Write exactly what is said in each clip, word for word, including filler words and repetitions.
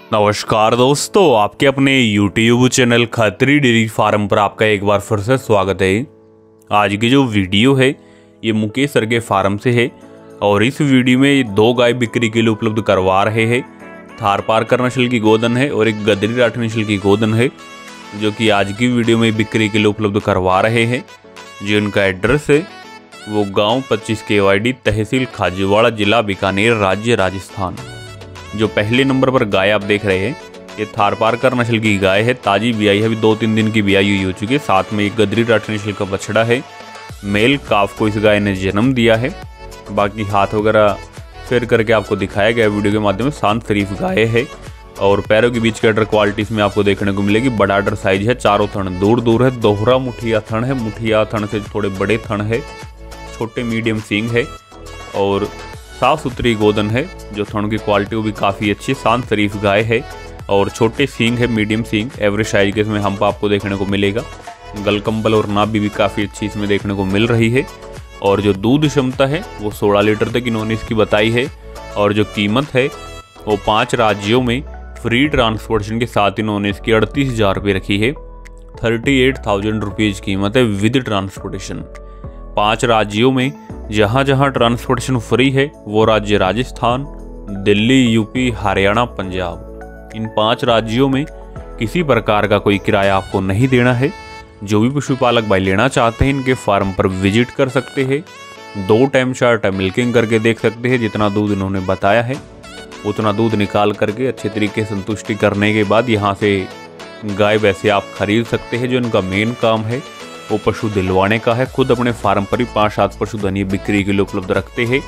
नमस्कार दोस्तों, आपके अपने YouTube channel Khatri dairy farm पर आपका एक बार फिर से स्वागत है। आज की जो वीडियो है ये मुकेश सर के फार्म से है और इस वीडियो में दो गाय बिक्री के लिए उपलब्ध करवा रहे हैं। थारपारकर नस्ल की गोदन है और एक गदरी राठी नस्ल की गोदन है जो कि आज की वीडियो में बिक्री के लिए उपलब्ध करवा रहे हैं। जो उनका एड्रेस है वो गाँव पच्चीस के वाई डी, तहसील खाजूवाड़ा, जिला बीकानेर, राज्य राजस्थान। जो पहले नंबर पर गाय आप देख रहे हैं ये थारपारकर नस्ल की गाय है। ताजी बियाई है, अभी दो तीन दिन की बियाई हुई हो चुकी है। साथ में एक गदरी राठी नस्ल का बछड़ा है। मेल काफ को इस गाय ने जन्म दिया है। बाकी हाथ वगैरह फेर करके आपको दिखाया गया वीडियो के माध्यम से। शांत शरीफ गाय है और पैरों के बीच के अडर क्वालिटी इसमें आपको देखने को मिलेगी। बड़ा अडर साइज है, चारों थन दूर दूर है। दोहरा मुठिया थन है, मुठिया थन से थोड़े बड़े थन है। छोटे मीडियम सींग है और साफ सुथरी गोदन है। जो थन की क्वालिटी वो भी काफ़ी अच्छी। शांत शरीफ गाय है और छोटे सींग है, मीडियम सींग। एवरेज साइज के इसमें हम्प आपको देखने को मिलेगा। गलकंबल और नाभि भी काफ़ी अच्छी इसमें देखने को मिल रही है। और जो दूध क्षमता है वो सोलह लीटर तक इन्होंने इसकी बताई है। और जो कीमत है वो पाँच राज्यों में फ्री ट्रांसपोर्टेशन के साथ इन्होंने इसकी अड़तीस हज़ार रुपये रखी है। थर्टी एट थाउजेंड रुपीज़ कीमत है विद ट्रांसपोर्टेशन। पाँच राज्यों में जहाँ जहाँ ट्रांसपोर्टेशन फ्री है वो राज्य राजस्थान, दिल्ली, यूपी, हरियाणा, पंजाब। इन पांच राज्यों में किसी प्रकार का कोई किराया आपको नहीं देना है। जो भी पशुपालक भाई लेना चाहते हैं इनके फार्म पर विजिट कर सकते हैं। दो टाइम चार टाइम मिल्किंग करके देख सकते हैं। जितना दूध इन्होंने बताया है उतना दूध निकाल करके अच्छे तरीके से संतुष्टि करने के बाद यहाँ से गाय वैसे आप खरीद सकते हैं। जो इनका मेन काम है वो पशु दिलवाने का है। खुद अपने फार्म पर ही पाँच सात पशुधन बिक्री के लिए उपलब्ध रखते हैं।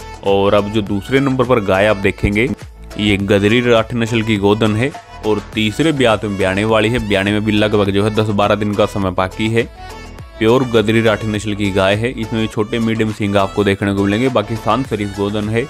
और अब जो दूसरे नंबर पर गाय आप देखेंगे ये गदरी राठी नस्ल की गोदन है और तीसरे ब्यात में ब्याने वाली है। ब्याने में भी लगभग जो है दस बारह दिन का समय बाकी है। प्योर गदरी राठी नस्ल की गाय है। इसमें छोटे मीडियम सींग आपको देखने को मिलेंगे। बाकी शांत शरीफ गोदन है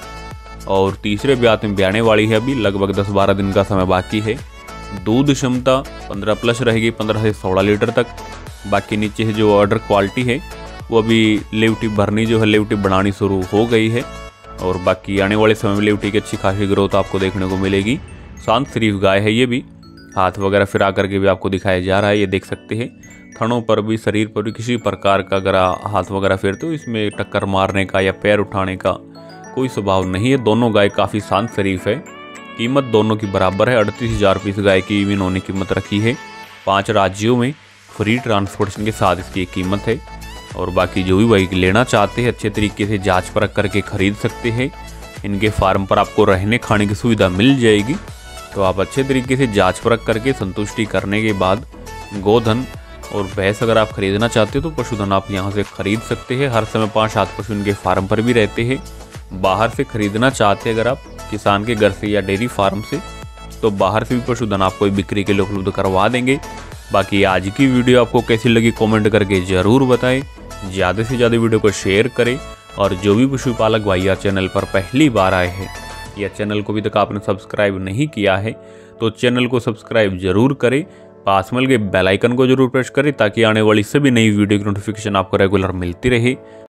और तीसरे ब्यात में ब्याने वाली है। अभी लगभग दस बारह दिन का समय बाकी है। दूध क्षमता पंद्रह प्लस रहेगी, पंद्रह से सोलह लीटर तक। बाकी नीचे से जो ऑर्डर क्वालिटी है वो अभी लेवटी भरनी जो है लेवटी बनानी शुरू हो गई है। और बाकी आने वाले समय में लेवटी की अच्छी खासी ग्रोथ आपको देखने को मिलेगी। शांत शरीफ गाय है ये भी। हाथ वगैरह फिरा करके भी आपको दिखाया जा रहा है, ये देख सकते हैं। थनों पर भी, शरीर पर भी किसी प्रकार का अगर हाथ वगैरह फेरते हो इसमें टक्कर मारने का या पैर उठाने का कोई स्वभाव नहीं है। दोनों गाय काफ़ी शांत शरीफ है। कीमत दोनों की बराबर है। अड़तीस हज़ार रुपये इस गाय की इन्होंने कीमत रखी है। पाँच राज्यों में फ्री ट्रांसपोर्टेशन के साथ इसकी कीमत है। और बाकी जो भी भाई लेना चाहते हैं अच्छे तरीके से जांच परख करके खरीद सकते हैं। इनके फार्म पर आपको रहने खाने की सुविधा मिल जाएगी। तो आप अच्छे तरीके से जांच परख करके संतुष्टि करने के बाद गोधन और भैंस अगर आप खरीदना चाहते हो तो पशुधन आप यहाँ से खरीद सकते हैं। हर समय पाँच सात पशु इनके फार्म पर भी रहते हैं। बाहर से खरीदना चाहते हैं अगर आप किसान के घर से या डेयरी फार्म से तो बाहर से भी पशुधन आपको बिक्री के लिए उपलब्ध करवा देंगे। बाकी आज की वीडियो आपको कैसी लगी कमेंट करके ज़रूर बताएं। ज़्यादा से ज़्यादा वीडियो को शेयर करें। और जो भी पशुपालक भाई या चैनल पर पहली बार आए हैं या चैनल को अभी तक आपने सब्सक्राइब नहीं किया है तो चैनल को सब्सक्राइब जरूर करें। पास में लगे बेल आइकन को जरूर प्रेस करें ताकि आने वाली सभी नई वीडियो की नोटिफिकेशन आपको रेगुलर मिलती रहे।